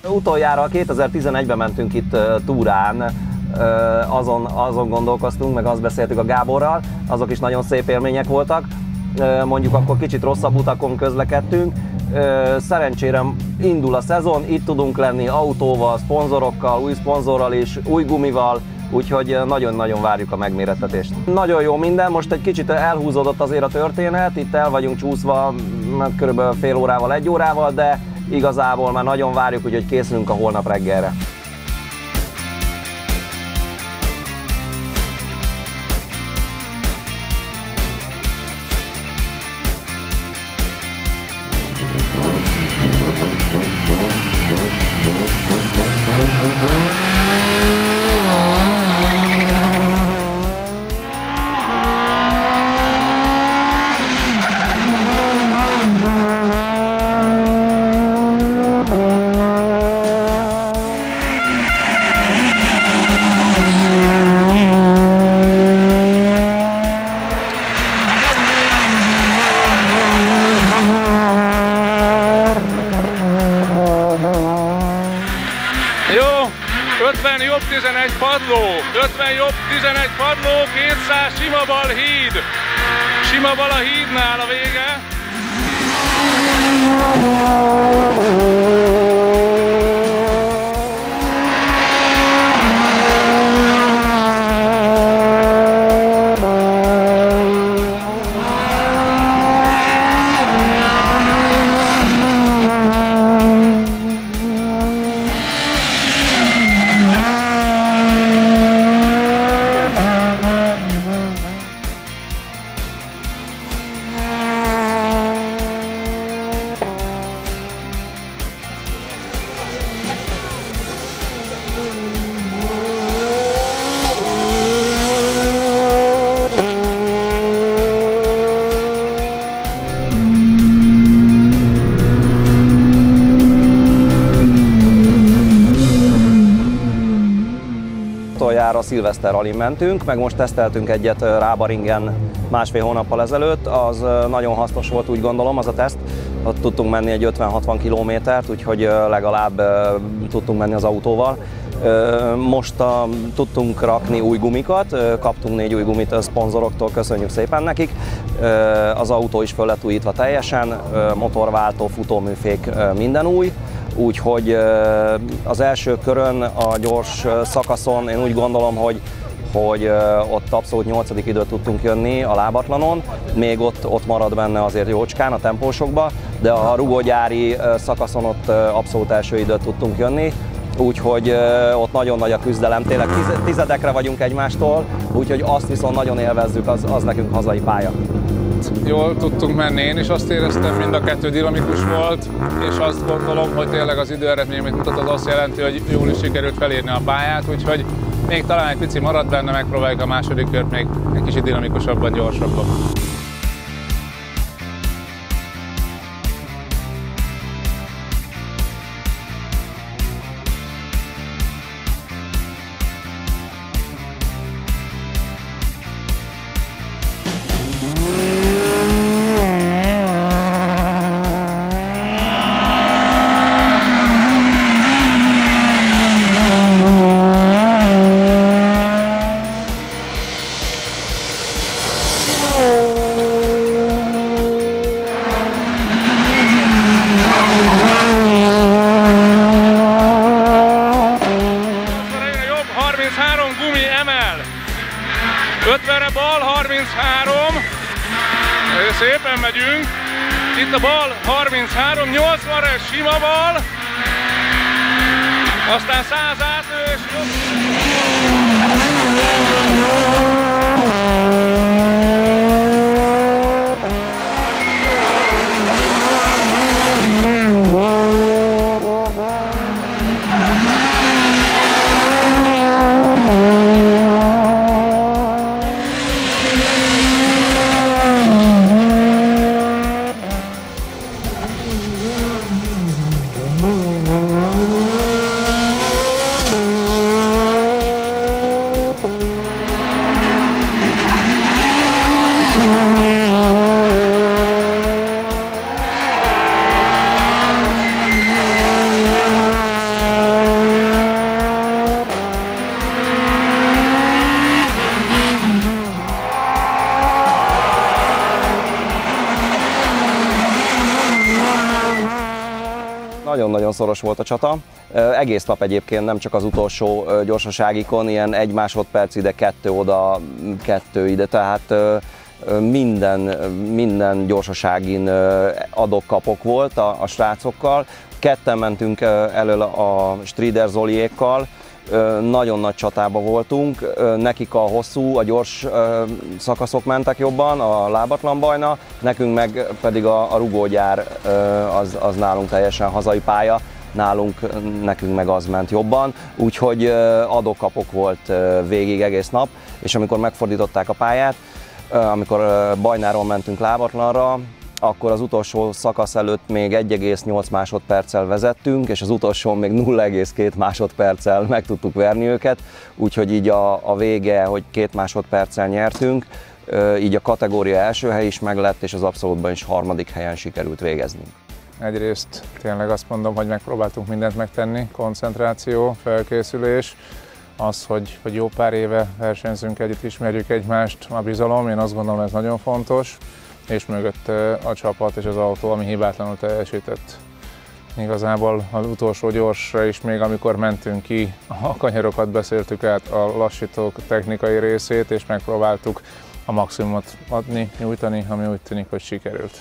Utoljára 2011-ben mentünk itt túrán, azon gondolkoztunk, meg azt beszéltük a Gáborral, azok is nagyon szép élmények voltak. Mondjuk akkor kicsit rosszabb utakon közlekedtünk. Szerencsére indul a szezon, itt tudunk lenni autóval, szponzorokkal, új szponzorral és új gumival, úgyhogy nagyon-nagyon várjuk a megmérettetést. Nagyon jó minden, most egy kicsit elhúzódott azért a történet, itt el vagyunk csúszva körülbelül fél órával, egy órával, de igazából már nagyon várjuk, úgyhogy készülünk a holnap reggelre. Jó, 50 jobb, 11 padló, 50 jobb, 11 padló, 200 sima bal híd. Sima bal a hídnál a vége. Utoljára Szilveszter rallin mentünk, meg most teszteltünk egyet Rábaringen másfél hónappal ezelőtt, az nagyon hasznos volt, úgy gondolom, az a teszt. Ott tudtunk menni egy 50-60 kilométert, úgyhogy legalább tudtunk menni az autóval. Most tudtunk rakni új gumikat, kaptunk 4 új gumit a szponzoroktól, köszönjük szépen nekik. Az autó is föl lett újítva teljesen, motorváltó, futóműfék, minden új. Úgyhogy az első körön, a gyors szakaszon én úgy gondolom, hogy ott abszolút 8. időt tudtunk jönni a lábatlanon, még ott marad benne azért jócskán a tempósokba, de a rugógyári szakaszon ott abszolút első időt tudtunk jönni, úgyhogy ott nagyon nagy a küzdelem, tényleg tizedekre vagyunk egymástól, úgyhogy azt viszont nagyon élvezzük, az nekünk hazai pálya. Jól tudtunk menni, én is azt éreztem, mind a kettő dinamikus volt, és azt gondolom, hogy tényleg az időeredmény, amit mutat, az azt jelenti, hogy jól is sikerült felírni a pályát, úgyhogy még talán egy pici maradt benne, megpróbáljuk a második kört még egy kicsit dinamikusabban, gyorsabban. Gumi emel, 50-re bal, 33, szépen megyünk, itt a bal, 33, 80-re sima bal, aztán 100 átlős, Nagyon-nagyon szoros volt a csata. Egész nap egyébként, nem csak az utolsó gyorsaságikon, ilyen 1 másodperc ide, 2 oda, 2 ide, tehát minden gyorsaságin adok-kapok volt a srácokkal. Ketten mentünk elől a Strider Zoliékkal, nagyon nagy csatában voltunk, nekik a hosszú, a gyors szakaszok mentek jobban, a lábatlan bajna, nekünk meg pedig a rugógyár az nálunk teljesen hazai pálya, nekünk meg az ment jobban, úgyhogy adok-kapok volt végig egész nap, és amikor megfordították a pályát, amikor Bajnáról mentünk lábatlanra, akkor az utolsó szakasz előtt még 1,8 másodperccel vezettünk, és az utolsó még 0,2 másodperccel meg tudtuk verni őket, úgyhogy így a vége, hogy 2 másodperccel nyertünk, így a kategória első hely is meglett, és az abszolútban is 3. helyen sikerült végezni. Egyrészt tényleg azt mondom, hogy megpróbáltunk mindent megtenni, koncentráció, felkészülés, az, hogy jó pár éve versenyzünk együtt, ismerjük egymást, a bizalom, én azt gondolom, ez nagyon fontos, és mögött a csapat és az autó, ami hibátlanul teljesített. Igazából az utolsó gyorsra is, még amikor mentünk ki, a kanyarokat beszéltük át, a lassítók technikai részét, és megpróbáltuk a maximumot adni, nyújtani, ami úgy tűnik, hogy sikerült.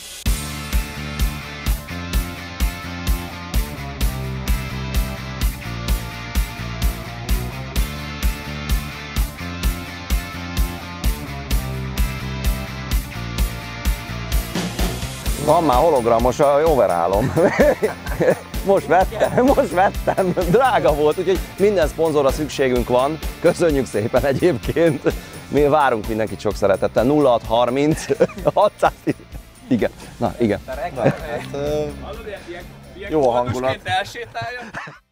Van már hologramos overallom. Most vettem, drága volt, úgyhogy minden szponzorra szükségünk van. Köszönjük szépen egyébként. Mi várunk mindenkit sok szeretettel. 0630 600. Igen, na igen. Jó a hangulat.